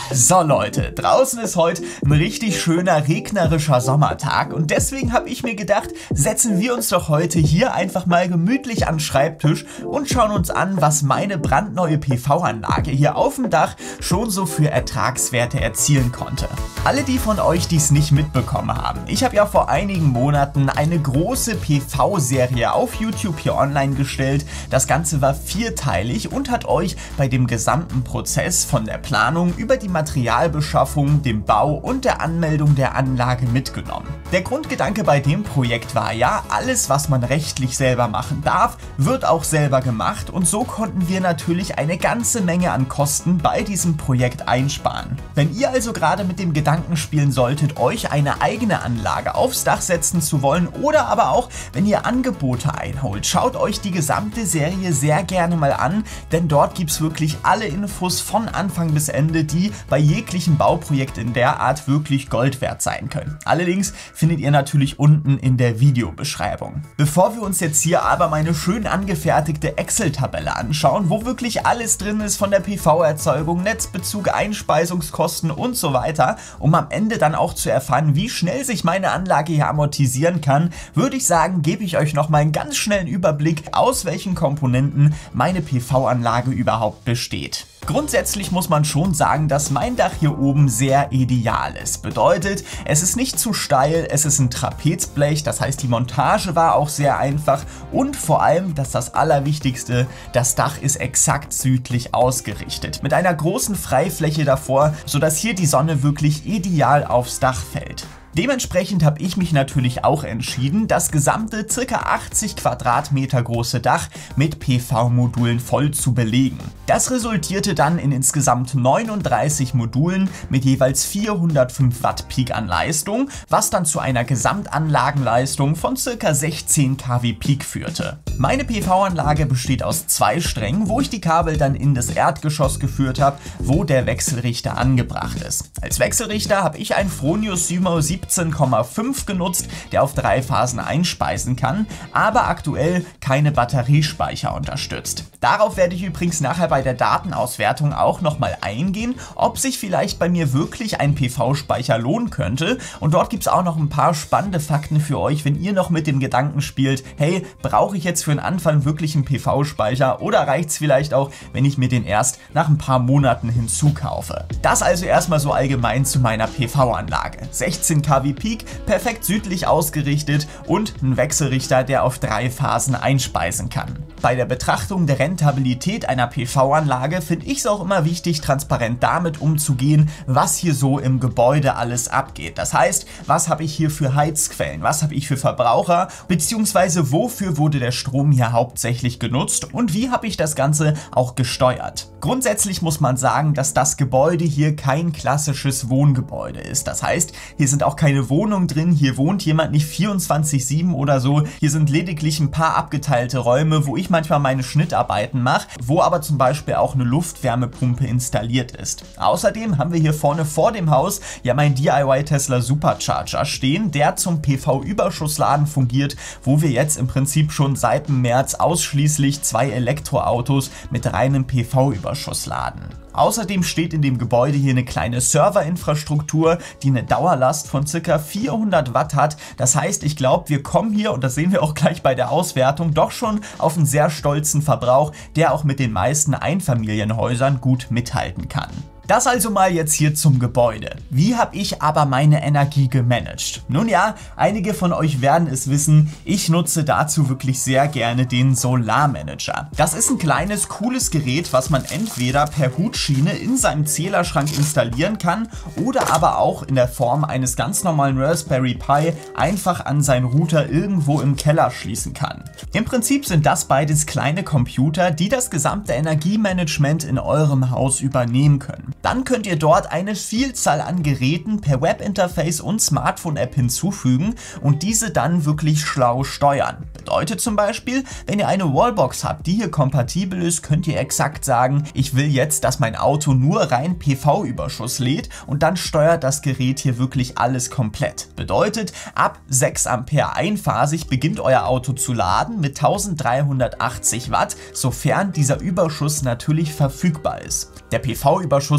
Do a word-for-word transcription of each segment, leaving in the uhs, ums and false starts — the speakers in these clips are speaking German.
So Leute, draußen ist heute ein richtig schöner regnerischer Sommertag und deswegen habe ich mir gedacht, setzen wir uns doch heute hier einfach mal gemütlich an den Schreibtisch und schauen uns an, was meine brandneue P V-Anlage hier auf dem Dach schon so für Ertragswerte erzielen konnte. Alle die von euch, die es nicht mitbekommen haben, ich habe ja vor einigen Monaten eine große P V-Serie auf YouTube hier online gestellt. Das Ganze war vierteilig und hat euch bei dem gesamten Prozess von der Planung über die Materialbeschaffung, dem Bau und der Anmeldung der Anlage mitgenommen. Der Grundgedanke bei dem Projekt war ja, alles was man rechtlich selber machen darf, wird auch selber gemacht und so konnten wir natürlich eine ganze Menge an Kosten bei diesem Projekt einsparen. Wenn ihr also gerade mit dem Gedanken spielen solltet, euch eine eigene Anlage aufs Dach setzen zu wollen oder aber auch, wenn ihr Angebote einholt, schaut euch die gesamte Serie sehr gerne mal an, denn dort gibt es wirklich alle Infos von Anfang bis Ende, die bei jeglichem Bauprojekt in der Art wirklich Gold wert sein können. Alle Links findet ihr natürlich unten in der Videobeschreibung. Bevor wir uns jetzt hier aber meine schön angefertigte Excel-Tabelle anschauen, wo wirklich alles drin ist von der P V-Erzeugung, Netzbezug, Einspeisungskosten und so weiter, um am Ende dann auch zu erfahren, wie schnell sich meine Anlage hier amortisieren kann, würde ich sagen, gebe ich euch noch mal einen ganz schnellen Überblick, aus welchen Komponenten meine P V-Anlage überhaupt besteht. Grundsätzlich muss man schon sagen, dass mein Dach hier oben sehr ideal ist. Bedeutet, es ist nicht zu steil, es ist ein Trapezblech, das heißt die Montage war auch sehr einfach und vor allem, das ist das Allerwichtigste, das Dach ist exakt südlich ausgerichtet. Mit einer großen Freifläche davor, sodass hier die Sonne wirklich ideal aufs Dach fällt. Dementsprechend habe ich mich natürlich auch entschieden, das gesamte ca. achtzig Quadratmeter große Dach mit P V-Modulen voll zu belegen. Das resultierte dann in insgesamt neununddreißig Modulen mit jeweils vierhundertfünf Watt Peak an Leistung, was dann zu einer Gesamtanlagenleistung von ca. sechzehn Kilowatt Peak führte. Meine P V-Anlage besteht aus zwei Strängen, wo ich die Kabel dann in das Erdgeschoss geführt habe, wo der Wechselrichter angebracht ist. Als Wechselrichter habe ich ein Fronius Symo siebzehn Komma fünf genutzt, der auf drei Phasen einspeisen kann, aber aktuell keine Batteriespeicher unterstützt. Darauf werde ich übrigens nachher bei der Datenauswertung auch nochmal eingehen, ob sich vielleicht bei mir wirklich ein P V-Speicher lohnen könnte und dort gibt es auch noch ein paar spannende Fakten für euch, wenn ihr noch mit dem Gedanken spielt, hey, brauche ich jetzt für den Anfang wirklich einen P V-Speicher oder reicht es vielleicht auch, wenn ich mir den erst nach ein paar Monaten hinzukaufe. Das also erstmal so allgemein zu meiner P V-Anlage. sechzehn Kilowatt Peak, perfekt südlich ausgerichtet und ein Wechselrichter, der auf drei Phasen einspeisen kann. Bei der Betrachtung der Rentabilität einer P V-Anlage finde ich es auch immer wichtig, transparent damit umzugehen, was hier so im Gebäude alles abgeht. Das heißt, was habe ich hier für Heizquellen, was habe ich für Verbraucher, beziehungsweise wofür wurde der Strom hier hauptsächlich genutzt und wie habe ich das Ganze auch gesteuert. Grundsätzlich muss man sagen, dass das Gebäude hier kein klassisches Wohngebäude ist. Das heißt, hier sind auch keine Wohnungen drin, hier wohnt jemand nicht vierundzwanzig sieben oder so, hier sind lediglich ein paar abgeteilte Räume, wo ich manchmal meine Schnittarbeiten mache, wo aber zum Beispiel auch eine Luftwärmepumpe installiert ist. Außerdem haben wir hier vorne vor dem Haus ja mein D I Y Tesla Supercharger stehen, der zum P V-Überschussladen fungiert, wo wir jetzt im Prinzip schon seit dem März ausschließlich zwei Elektroautos mit reinem P V-Überschuss laden. Außerdem steht in dem Gebäude hier eine kleine Serverinfrastruktur, die eine Dauerlast von ca. vierhundert Watt hat. Das heißt, ich glaube, wir kommen hier, und das sehen wir auch gleich bei der Auswertung, doch schon auf einen sehr stolzen Verbrauch, der auch mit den meisten Einfamilienhäusern gut mithalten kann. Das also mal jetzt hier zum Gebäude. Wie habe ich aber meine Energie gemanagt? Nun ja, einige von euch werden es wissen, ich nutze dazu wirklich sehr gerne den Solarmanager. Das ist ein kleines, cooles Gerät, was man entweder per Hutschiene in seinem Zählerschrank installieren kann oder aber auch in der Form eines ganz normalen Raspberry Pi einfach an seinen Router irgendwo im Keller schließen kann. Im Prinzip sind das beides kleine Computer, die das gesamte Energiemanagement in eurem Haus übernehmen können. Dann könnt ihr dort eine Vielzahl an Geräten per Webinterface und Smartphone-App hinzufügen und diese dann wirklich schlau steuern. Bedeutet zum Beispiel, wenn ihr eine Wallbox habt, die hier kompatibel ist, könnt ihr exakt sagen, ich will jetzt, dass mein Auto nur rein P V-Überschuss lädt und dann steuert das Gerät hier wirklich alles komplett. Bedeutet, ab sechs Ampere einphasig beginnt euer Auto zu laden mit eintausenddreihundertachtzig Watt, sofern dieser Überschuss natürlich verfügbar ist. Der P V-Überschuss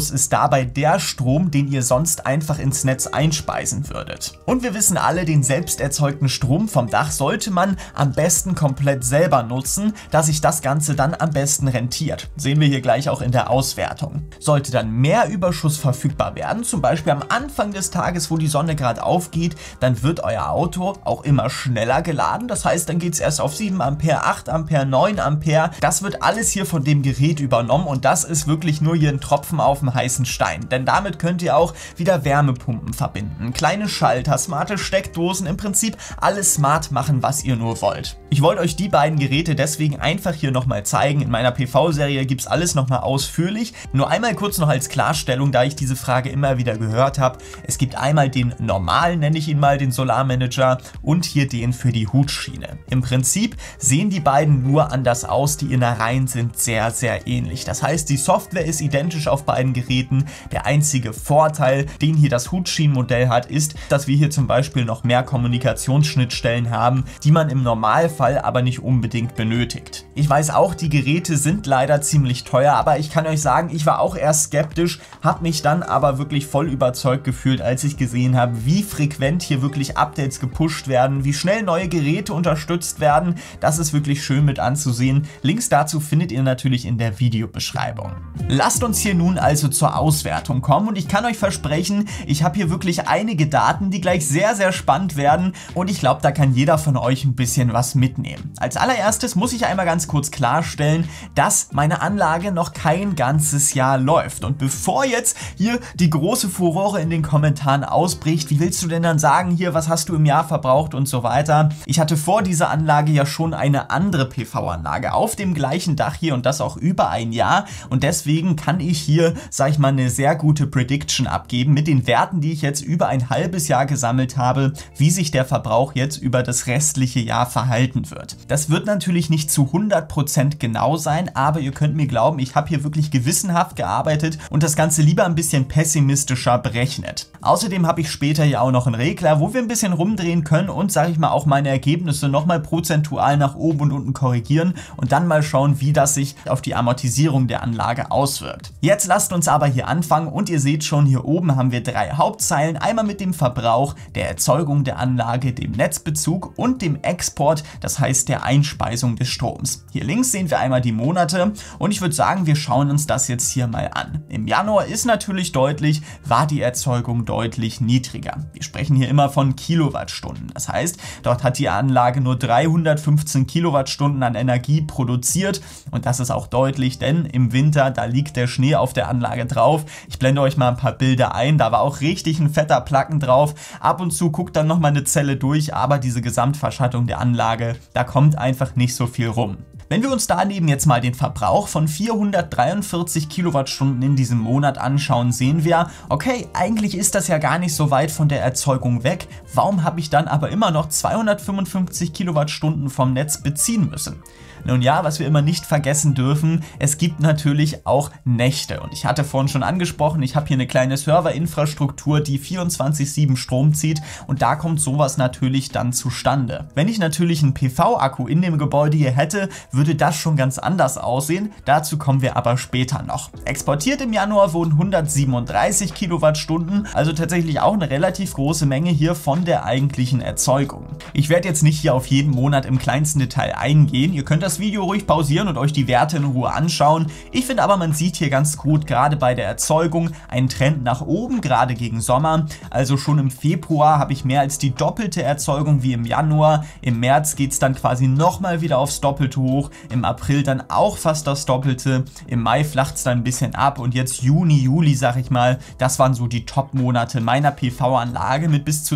Überschuss ist dabei der Strom, den ihr sonst einfach ins Netz einspeisen würdet. Und wir wissen alle, den selbst erzeugten Strom vom Dach sollte man am besten komplett selber nutzen, da sich das Ganze dann am besten rentiert. Sehen wir hier gleich auch in der Auswertung. Sollte dann mehr Überschuss verfügbar werden, zum Beispiel am Anfang des Tages, wo die Sonne gerade aufgeht, dann wird euer Auto auch immer schneller geladen. Das heißt, dann geht es erst auf sieben Ampere, acht Ampere, neun Ampere. Das wird alles hier von dem Gerät übernommen und das ist wirklich nur hier ein Tropfen auf dem heißen Stein. Denn damit könnt ihr auch wieder Wärmepumpen verbinden, kleine Schalter, smarte Steckdosen, im Prinzip alles smart machen, was ihr nur wollt. Ich wollte euch die beiden Geräte deswegen einfach hier nochmal zeigen. In meiner P V-Serie gibt es alles nochmal ausführlich. Nur einmal kurz noch als Klarstellung, da ich diese Frage immer wieder gehört habe. Es gibt einmal den normalen, nenne ich ihn mal, den Solarmanager und hier den für die Hutschiene. Im Prinzip sehen die beiden nur anders aus, die Innereien sind sehr, sehr ähnlich. Das heißt, die Software ist identisch auf beiden Geräten. Der einzige Vorteil, den hier das Hutschienenmodell hat, ist, dass wir hier zum Beispiel noch mehr Kommunikationsschnittstellen haben, die man im Normalfall aber nicht unbedingt benötigt. Ich weiß auch, die Geräte sind leider ziemlich teuer, aber ich kann euch sagen, ich war auch erst skeptisch, habe mich dann aber wirklich voll überzeugt gefühlt, als ich gesehen habe, wie frequent hier wirklich Updates gepusht werden, wie schnell neue Geräte unterstützt werden. Das ist wirklich schön mit anzusehen. Links dazu findet ihr natürlich in der Videobeschreibung. Lasst uns hier nun also zur Auswertung kommen und ich kann euch versprechen, ich habe hier wirklich einige Daten, die gleich sehr, sehr spannend werden und ich glaube, da kann jeder von euch ein bisschen was mitnehmen. Als allererstes muss ich einmal ganz kurz klarstellen, dass meine Anlage noch kein ganzes Jahr läuft und bevor jetzt hier die große Furore in den Kommentaren ausbricht, wie willst du denn dann sagen, hier, was hast du im Jahr verbraucht und so weiter. Ich hatte vor dieser Anlage ja schon eine andere P V-Anlage auf dem gleichen Dach hier und das auch über ein Jahr und deswegen kann ich hier, sag ich mal, eine sehr gute Prediction abgeben mit den Werten, die ich jetzt über ein halbes Jahr gesammelt habe, wie sich der Verbrauch jetzt über das restliche Jahr verhalten wird. Das wird natürlich nicht zu hundert Prozent genau sein, aber ihr könnt mir glauben, ich habe hier wirklich gewissenhaft gearbeitet und das Ganze lieber ein bisschen pessimistischer berechnet. Außerdem habe ich später ja auch noch einen Regler, wo wir ein bisschen rumdrehen können und, sage ich mal, auch meine Ergebnisse nochmal prozentual nach oben und unten korrigieren und dann mal schauen, wie das sich auf die Amortisierung der Anlage auswirkt. Jetzt lasst uns aber hier anfangen und ihr seht schon, hier oben haben wir drei Hauptzeilen, einmal mit dem Verbrauch, der Erzeugung der Anlage, dem Netzbezug und dem Export, das heißt der Einspeisung des Stroms. Hier links sehen wir einmal die Monate und ich würde sagen, wir schauen uns das jetzt hier mal an. Im Januar ist natürlich deutlich, war die Erzeugung deutlich niedriger. Wir sprechen hier immer von Kilowattstunden. Das heißt, dort hat die Anlage nur dreihundertfünfzehn Kilowattstunden an Energie produziert und das ist auch deutlich, denn im Winter, da liegt der Schnee auf der Anlage drauf. Ich blende euch mal ein paar Bilder ein, da war auch richtig ein fetter Placken drauf. Ab und zu guckt dann nochmal eine Zelle durch, aber diese Gesamtverschattung der Anlage, da kommt einfach nicht so viel rum. Wenn wir uns daneben jetzt mal den Verbrauch von vierhundertdreiundvierzig Kilowattstunden in diesem Monat anschauen, sehen wir, okay, eigentlich ist das ja gar nicht so weit von der Erzeugung weg. Warum habe ich dann aber immer noch zweihundertfünfundfünfzig Kilowattstunden vom Netz beziehen müssen? Nun ja, was wir immer nicht vergessen dürfen, es gibt natürlich auch Nächte und ich hatte vorhin schon angesprochen, ich habe hier eine kleine Serverinfrastruktur, die vierundzwanzig sieben Strom zieht und da kommt sowas natürlich dann zustande. Wenn ich natürlich einen P V-Akku in dem Gebäude hier hätte, würde das schon ganz anders aussehen, dazu kommen wir aber später noch. Exportiert im Januar wurden hundertsiebenunddreißig Kilowattstunden, also tatsächlich auch eine relativ große Menge hier von der eigentlichen Erzeugung. Ich werde jetzt nicht hier auf jeden Monat im kleinsten Detail eingehen, ihr könnt das Video ruhig pausieren und euch die Werte in Ruhe anschauen. Ich finde aber, man sieht hier ganz gut, gerade bei der Erzeugung, einen Trend nach oben, gerade gegen Sommer. Also schon im Februar habe ich mehr als die doppelte Erzeugung wie im Januar. Im März geht es dann quasi nochmal wieder aufs Doppelte hoch. Im April dann auch fast das Doppelte. Im Mai flacht es dann ein bisschen ab und jetzt Juni, Juli, sag ich mal, das waren so die Top-Monate meiner P V-Anlage mit bis zu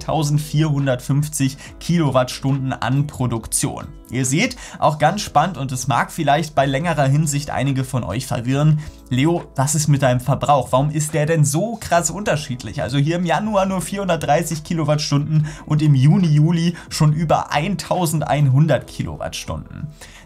zweitausendvierhundertfünfzig Kilowattstunden an Produktion. Ihr seht, auch ganz spannend und es mag vielleicht bei längerer Hinsicht einige von euch verwirren. Leo, was ist mit deinem Verbrauch? Warum ist der denn so krass unterschiedlich? Also hier im Januar nur vierhundertdreißig Kilowattstunden und im Juni, Juli schon über eintausendeinhundert Kilowattstunden.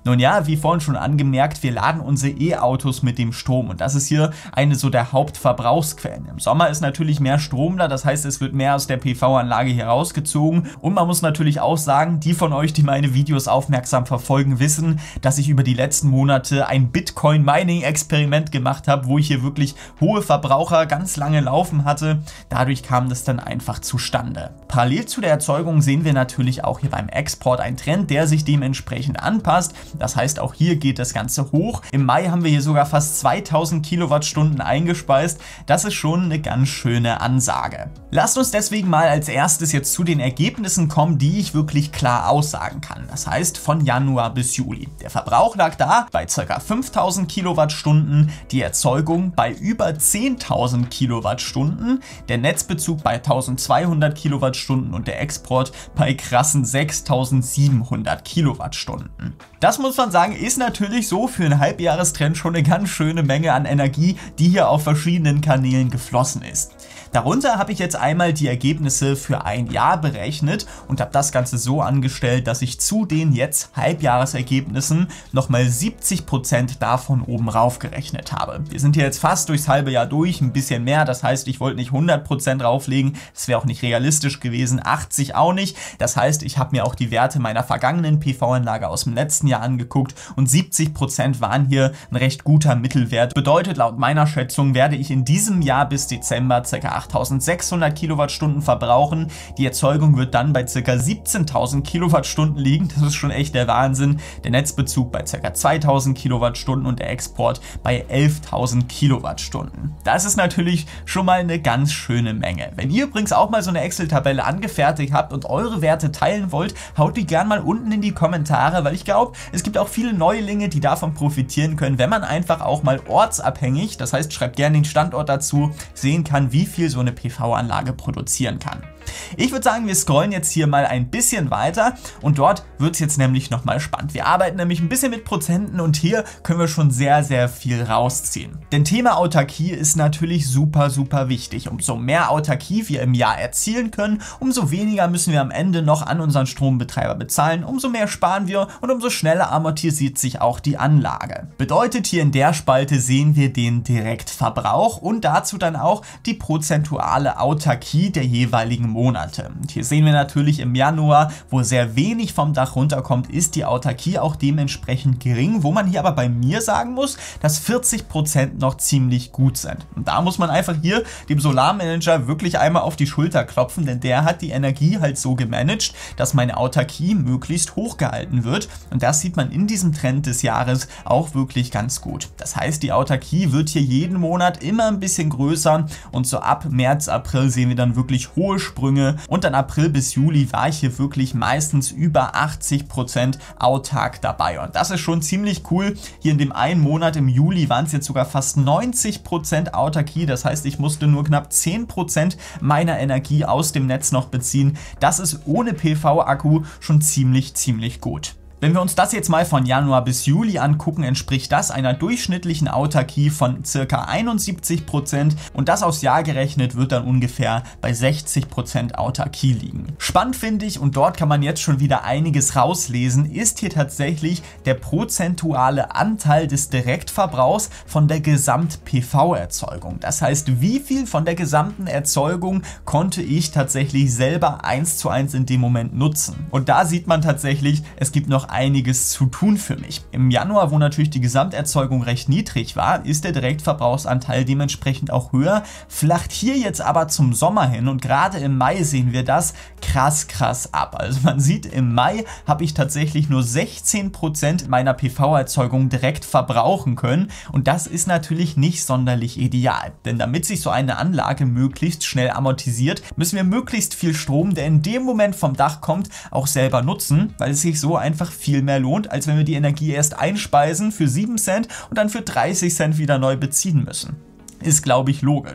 Nun ja, wie vorhin schon angemerkt, wir laden unsere E-Autos mit dem Strom und das ist hier eine so der Hauptverbrauchsquellen. Im Sommer ist natürlich mehr Strom da, das heißt, es wird mehr aus der P V-Anlage hier rausgezogen und man muss natürlich auch sagen, die von euch, die meine Videos aufmerksam verfolgen, wissen, dass ich über die letzten Monate ein Bitcoin-Mining-Experiment gemacht habe, wo ich hier wirklich hohe Verbraucher ganz lange laufen hatte. Dadurch kam das dann einfach zustande. Parallel zu der Erzeugung sehen wir natürlich auch hier beim Export einen Trend, der sich dementsprechend anpasst. Das heißt, auch hier geht das Ganze hoch. Im Mai haben wir hier sogar fast zweitausend Kilowattstunden eingespeist. Das ist schon eine ganz schöne Ansage. Lasst uns deswegen mal als erstes jetzt zu den Ergebnissen kommen, die ich wirklich klar aussagen kann. Das heißt, von Januar bis Juli. Der Verbrauch lag da bei ca. fünftausend Kilowattstunden, die Erzeugung bei über zehntausend Kilowattstunden, der Netzbezug bei eintausendzweihundert Kilowattstunden und der Export bei krassen sechstausendsiebenhundert Kilowattstunden. Das muss man sagen, ist natürlich so für einen Halbjahrestrend schon eine ganz schöne Menge an Energie, die hier auf verschiedenen Kanälen geflossen ist. Darunter habe ich jetzt einmal die Ergebnisse für ein Jahr berechnet und habe das Ganze so angestellt, dass ich zu den jetzt Halbjahresergebnissen nochmal siebzig Prozent davon oben rauf gerechnet habe. Wir sind hier jetzt fast durchs halbe Jahr durch, ein bisschen mehr, das heißt, ich wollte nicht hundert Prozent rauflegen, das wäre auch nicht realistisch gewesen, achtzig auch nicht, das heißt, ich habe mir auch die Werte meiner vergangenen P V-Anlage aus dem letzten Jahr angeguckt und siebzig Prozent waren hier ein recht guter Mittelwert. Bedeutet, laut meiner Schätzung werde ich in diesem Jahr bis Dezember ca. achttausendsechshundert Kilowattstunden verbrauchen. Die Erzeugung wird dann bei ca. siebzehntausend Kilowattstunden liegen. Das ist schon echt der Wahnsinn. Der Netzbezug bei ca. zweitausend Kilowattstunden und der Export bei elftausend Kilowattstunden. Das ist natürlich schon mal eine ganz schöne Menge. Wenn ihr übrigens auch mal so eine Excel-Tabelle angefertigt habt und eure Werte teilen wollt, haut die gerne mal unten in die Kommentare, weil ich glaube, es gibt auch viele Neulinge, die davon profitieren können, wenn man einfach auch mal ortsabhängig, das heißt, schreibt gerne den Standort dazu, sehen kann, wie viel so eine P V-Anlage produzieren kann. Ich würde sagen, wir scrollen jetzt hier mal ein bisschen weiter und dort wird es jetzt nämlich nochmal spannend. Wir arbeiten nämlich ein bisschen mit Prozenten und hier können wir schon sehr, sehr viel rausziehen. Denn Thema Autarkie ist natürlich super, super wichtig. Umso mehr Autarkie wir im Jahr erzielen können, umso weniger müssen wir am Ende noch an unseren Strombetreiber bezahlen, umso mehr sparen wir und umso schneller amortisiert sich auch die Anlage. Bedeutet, hier in der Spalte sehen wir den Direktverbrauch und dazu dann auch die prozentuale Autarkie der jeweiligen Monate. Und hier sehen wir natürlich im Januar, wo sehr wenig vom Dach runterkommt, ist die Autarkie auch dementsprechend gering, wo man hier aber bei mir sagen muss, dass vierzig Prozent noch ziemlich gut sind. Und da muss man einfach hier dem Solarmanager wirklich einmal auf die Schulter klopfen, denn der hat die Energie halt so gemanagt, dass meine Autarkie möglichst hoch gehalten wird. Und das sieht man in diesem Trend des Jahres auch wirklich ganz gut. Das heißt, die Autarkie wird hier jeden Monat immer ein bisschen größer und so ab März, April sehen wir dann wirklich hohe Sprünge und dann April bis Juli war ich hier wirklich meistens über achtzig Prozent autark dabei und das ist schon ziemlich cool. Hier in dem einen Monat im Juli waren es jetzt sogar fast neunzig Prozent Autarkie, das heißt, ich musste nur knapp zehn Prozent meiner Energie aus dem Netz noch beziehen. Das ist ohne P V-Akku schon ziemlich, ziemlich gut. Wenn wir uns das jetzt mal von Januar bis Juli angucken, entspricht das einer durchschnittlichen Autarkie von ca. einundsiebzig Prozent und das aufs Jahr gerechnet wird dann ungefähr bei sechzig Prozent Autarkie liegen. Spannend finde ich, und dort kann man jetzt schon wieder einiges rauslesen, ist hier tatsächlich der prozentuale Anteil des Direktverbrauchs von der Gesamt-P V-Erzeugung. Das heißt, wie viel von der gesamten Erzeugung konnte ich tatsächlich selber eins zu eins in dem Moment nutzen. Und da sieht man tatsächlich, es gibt noch einiges zu tun für mich. Im Januar, wo natürlich die Gesamterzeugung recht niedrig war, ist der Direktverbrauchsanteil dementsprechend auch höher, flacht hier jetzt aber zum Sommer hin und gerade im Mai sehen wir das krass, krass ab. Also man sieht, im Mai habe ich tatsächlich nur sechzehn Prozent meiner P V-Erzeugung direkt verbrauchen können und das ist natürlich nicht sonderlich ideal, denn damit sich so eine Anlage möglichst schnell amortisiert, müssen wir möglichst viel Strom, der in dem Moment vom Dach kommt, auch selber nutzen, weil es sich so einfach viel mehr lohnt, als wenn wir die Energie erst einspeisen für sieben Cent und dann für dreißig Cent wieder neu beziehen müssen. Ist, glaube ich, logisch.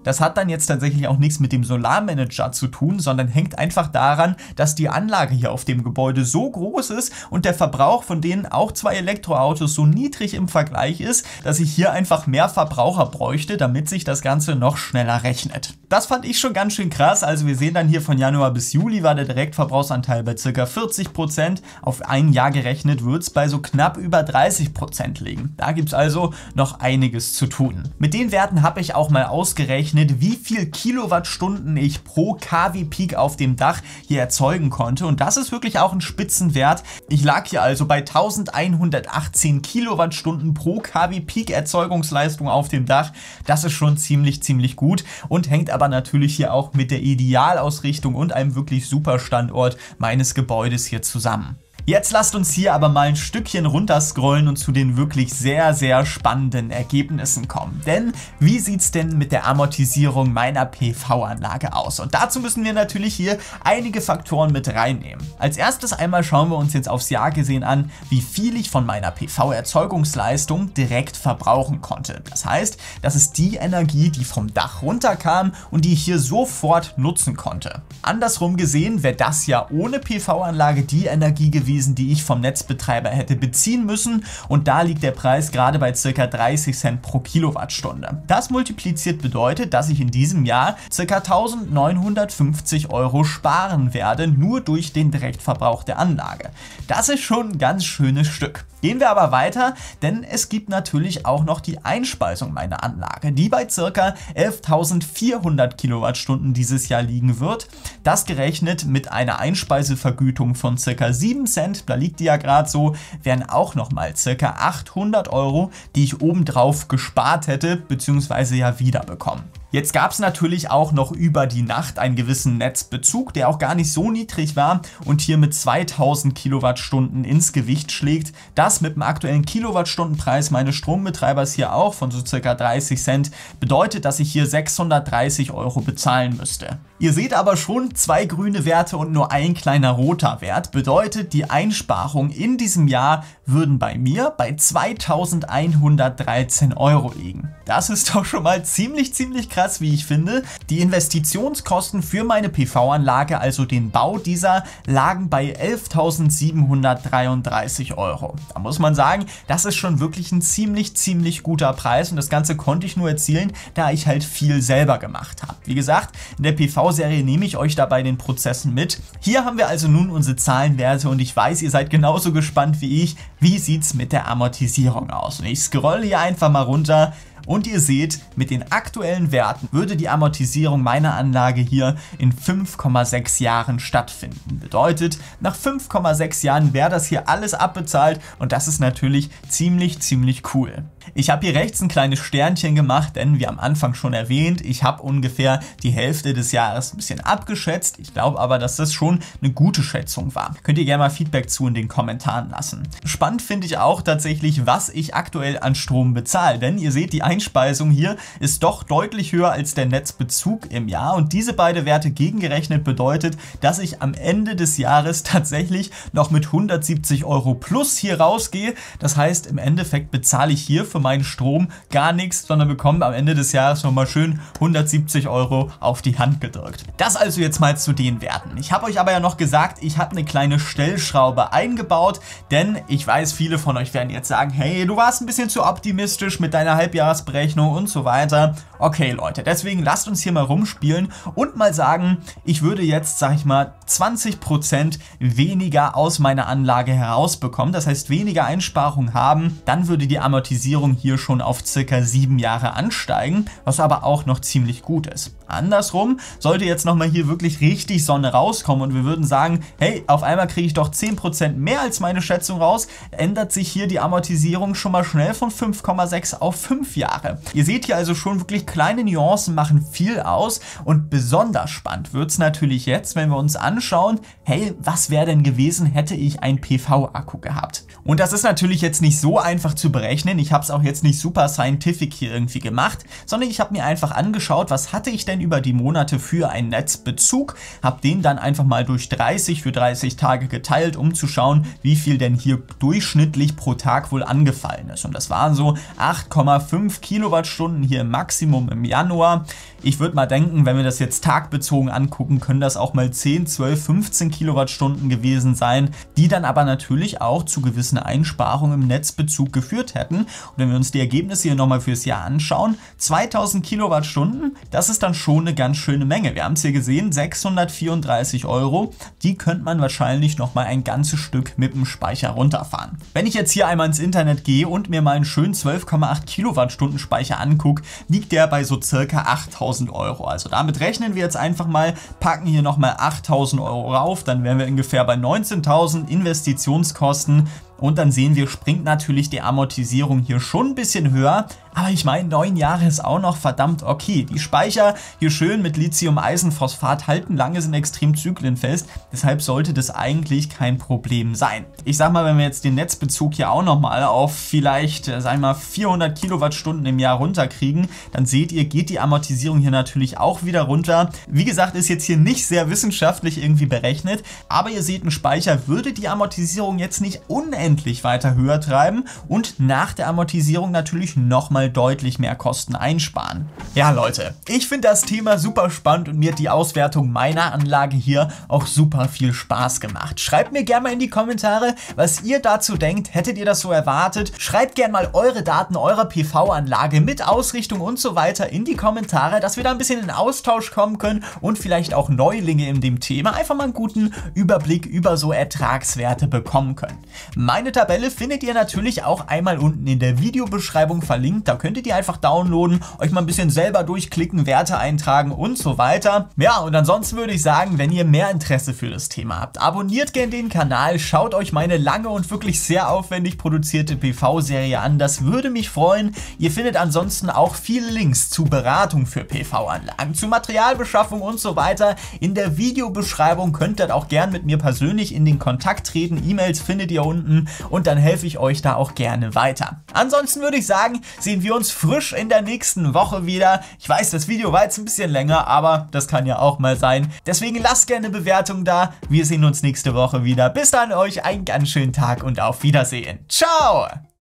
Das hat dann jetzt tatsächlich auch nichts mit dem Solarmanager zu tun, sondern hängt einfach daran, dass die Anlage hier auf dem Gebäude so groß ist und der Verbrauch von denen auch zwei Elektroautos so niedrig im Vergleich ist, dass ich hier einfach mehr Verbraucher bräuchte, damit sich das Ganze noch schneller rechnet. Das fand ich schon ganz schön krass. Also wir sehen dann hier von Januar bis Juli war der Direktverbrauchsanteil bei ca. vierzig Prozent. Auf ein Jahr gerechnet wird es bei so knapp über dreißig Prozent liegen. Da gibt es also noch einiges zu tun. Mit den Werten habe ich auch mal ausgerechnet, wie viel Kilowattstunden ich pro K W Peak auf dem Dach hier erzeugen konnte. Und das ist wirklich auch ein Spitzenwert. Ich lag hier also bei eintausendeinhundertachtzehn Kilowattstunden pro K W Peak Erzeugungsleistung auf dem Dach. Das ist schon ziemlich, ziemlich gut und hängt aber natürlich hier auch mit der Idealausrichtung und einem wirklich super Standort meines Gebäudes hier zusammen. Jetzt lasst uns hier aber mal ein Stückchen runterscrollen und zu den wirklich sehr, sehr spannenden Ergebnissen kommen. Denn wie sieht es denn mit der Amortisierung meiner P V-Anlage aus? Und dazu müssen wir natürlich hier einige Faktoren mit reinnehmen. Als erstes einmal schauen wir uns jetzt aufs Jahr gesehen an, wie viel ich von meiner P V-Erzeugungsleistung direkt verbrauchen konnte. Das heißt, das ist die Energie, die vom Dach runterkam und die ich hier sofort nutzen konnte. Andersrum gesehen wäre das ja ohne P V-Anlage die Energie gewesen, die ich vom Netzbetreiber hätte beziehen müssen, und da liegt der Preis gerade bei ca. dreißig Cent pro Kilowattstunde. Das multipliziert bedeutet, dass ich in diesem Jahr ca. eintausendneunhundertfünfzig Euro sparen werde, nur durch den Direktverbrauch der Anlage. Das ist schon ein ganz schönes Stück. Gehen wir aber weiter, denn es gibt natürlich auch noch die Einspeisung meiner Anlage, die bei ca. elftausendvierhundert Kilowattstunden dieses Jahr liegen wird. Das gerechnet mit einer Einspeisevergütung von ca. sieben Cent, da liegt die ja gerade so, wären auch nochmal ca. achthundert Euro, die ich obendrauf gespart hätte bzw. ja wiederbekommen. Jetzt gab es natürlich auch noch über die Nacht einen gewissen Netzbezug, der auch gar nicht so niedrig war und hier mit zweitausend Kilowattstunden ins Gewicht schlägt. Das mit dem aktuellen Kilowattstundenpreis meines Strombetreibers hier auch von so ca. dreißig Cent bedeutet, dass ich hier sechshundertdreißig Euro bezahlen müsste. Ihr seht aber schon, zwei grüne Werte und nur ein kleiner roter Wert bedeutet, die Einsparungen in diesem Jahr würden bei mir bei zweitausendeinhundertdreizehn Euro liegen. Das ist doch schon mal ziemlich, ziemlich krass, wie ich finde. Die Investitionskosten für meine P V-Anlage, also den Bau dieser, lagen bei elftausendsiebenhundertdreiunddreißig Euro. Da muss man sagen, das ist schon wirklich ein ziemlich, ziemlich guter Preis, und das Ganze konnte ich nur erzielen, da ich halt viel selber gemacht habe. Wie gesagt, in der P V-Serie nehme ich euch dabei den Prozessen mit. Hier haben wir also nun unsere Zahlenwerte und ich weiß, ihr seid genauso gespannt wie ich. Wie sieht es mit der Amortisierung aus? Und ich scrolle hier einfach mal runter. Und ihr seht, mit den aktuellen Werten würde die Amortisierung meiner Anlage hier in fünf Komma sechs Jahren stattfinden. Bedeutet, nach fünf Komma sechs Jahren wäre das hier alles abbezahlt, und das ist natürlich ziemlich, ziemlich cool. Ich habe hier rechts ein kleines Sternchen gemacht, denn wie am Anfang schon erwähnt, ich habe ungefähr die Hälfte des Jahres ein bisschen abgeschätzt. Ich glaube aber, dass das schon eine gute Schätzung war. Könnt ihr gerne mal Feedback zu in den Kommentaren lassen. Spannend finde ich auch tatsächlich, was ich aktuell an Strom bezahle, denn ihr seht, die Einspeisung hier ist doch deutlich höher als der Netzbezug im Jahr, und diese beiden Werte gegengerechnet bedeutet, dass ich am Ende des Jahres tatsächlich noch mit hundertsiebzig Euro plus hier rausgehe. Das heißt, im Endeffekt bezahle ich hier für meinen Strom gar nichts, sondern bekomme am Ende des Jahres nochmal schön hundertsiebzig Euro auf die Hand gedrückt. Das also jetzt mal zu den Werten. Ich habe euch aber ja noch gesagt, ich habe eine kleine Stellschraube eingebaut, denn ich weiß, viele von euch werden jetzt sagen, hey, du warst ein bisschen zu optimistisch mit deiner Halbjahresberechnung und so weiter. Okay Leute, deswegen lasst uns hier mal rumspielen und mal sagen, ich würde jetzt, sag ich mal, zwanzig Prozent weniger aus meiner Anlage herausbekommen, das heißt weniger Einsparungen haben, dann würde die Amortisierung hier schon auf circa sieben Jahre ansteigen, was aber auch noch ziemlich gut ist. Andersrum, sollte jetzt nochmal hier wirklich richtig Sonne rauskommen und wir würden sagen, hey, auf einmal kriege ich doch zehn Prozent mehr als meine Schätzung raus, ändert sich hier die Amortisierung schon mal schnell von fünf Komma sechs auf fünf Jahre. Ihr seht hier also schon, wirklich kleine Nuancen machen viel aus, und besonders spannend wird es natürlich jetzt, wenn wir uns anschauen, hey, was wäre denn gewesen, hätte ich einen P V-Akku gehabt? Und das ist natürlich jetzt nicht so einfach zu berechnen, ich habe es auch jetzt nicht super scientific hier irgendwie gemacht, sondern ich habe mir einfach angeschaut, was hatte ich denn über die Monate für einen Netzbezug, habe den dann einfach mal durch dreißig für dreißig Tage geteilt, um zu schauen, wie viel denn hier durchschnittlich pro Tag wohl angefallen ist. Und das waren so acht Komma fünf Kilowattstunden hier im Maximum Maximum im Januar. Ich würde mal denken, wenn wir das jetzt tagbezogen angucken, können das auch mal zehn, zwölf, fünfzehn Kilowattstunden gewesen sein, die dann aber natürlich auch zu gewissen Einsparungen im Netzbezug geführt hätten. Und wenn wir uns die Ergebnisse hier nochmal fürs Jahr anschauen, zweitausend Kilowattstunden, das ist dann schon eine ganz schöne Menge. Wir haben es hier gesehen, sechshundertvierunddreißig Euro, die könnte man wahrscheinlich nochmal ein ganzes Stück mit dem Speicher runterfahren. Wenn ich jetzt hier einmal ins Internet gehe und mir mal einen schönen zwölf Komma acht Kilowattstunden Speicher angucke, liegt der bei so circa achttausend Euro. Also damit rechnen wir jetzt einfach mal, packen hier nochmal achttausend Euro rauf, dann wären wir ungefähr bei neunzehntausend Investitionskosten. Und dann sehen wir, springt natürlich die Amortisierung hier schon ein bisschen höher. Aber ich meine, neun Jahre ist auch noch verdammt okay. Die Speicher hier schön mit Lithium-Eisenphosphat halten lange, sind extrem zyklenfest. Deshalb sollte das eigentlich kein Problem sein. Ich sag mal, wenn wir jetzt den Netzbezug hier auch nochmal auf vielleicht, sagen wir mal, vierhundert Kilowattstunden im Jahr runterkriegen, dann seht ihr, geht die Amortisierung hier natürlich auch wieder runter. Wie gesagt, ist jetzt hier nicht sehr wissenschaftlich irgendwie berechnet. Aber ihr seht, ein Speicher würde die Amortisierung jetzt nicht unendlich weiter höher treiben und nach der Amortisierung natürlich nochmal deutlich mehr Kosten einsparen. Ja Leute, ich finde das Thema super spannend und mir hat die Auswertung meiner Anlage hier auch super viel Spaß gemacht. Schreibt mir gerne mal in die Kommentare, was ihr dazu denkt. Hättet ihr das so erwartet? Schreibt gerne mal eure Daten eurer P V-Anlage mit Ausrichtung und so weiter in die Kommentare, dass wir da ein bisschen in Austausch kommen können und vielleicht auch Neulinge in dem Thema einfach mal einen guten Überblick über so Ertragswerte bekommen können. Meine Tabelle findet ihr natürlich auch einmal unten in der Videobeschreibung verlinkt. Da könntet ihr einfach downloaden, euch mal ein bisschen selber durchklicken, Werte eintragen und so weiter. Ja, und ansonsten würde ich sagen, wenn ihr mehr Interesse für das Thema habt, abonniert gerne den Kanal, schaut euch meine lange und wirklich sehr aufwendig produzierte P V-Serie an. Das würde mich freuen. Ihr findet ansonsten auch viele Links zu Beratung für P V-Anlagen, zu Materialbeschaffung und so weiter. In der Videobeschreibung könnt ihr auch gerne mit mir persönlich in den Kontakt treten. E-Mails findet ihr unten und dann helfe ich euch da auch gerne weiter. Ansonsten würde ich sagen, sehen wir uns frisch in der nächsten Woche wieder. Ich weiß, das Video war jetzt ein bisschen länger, aber das kann ja auch mal sein. Deswegen lasst gerne eine Bewertung da. Wir sehen uns nächste Woche wieder. Bis dann euch einen ganz schönen Tag und auf Wiedersehen. Ciao!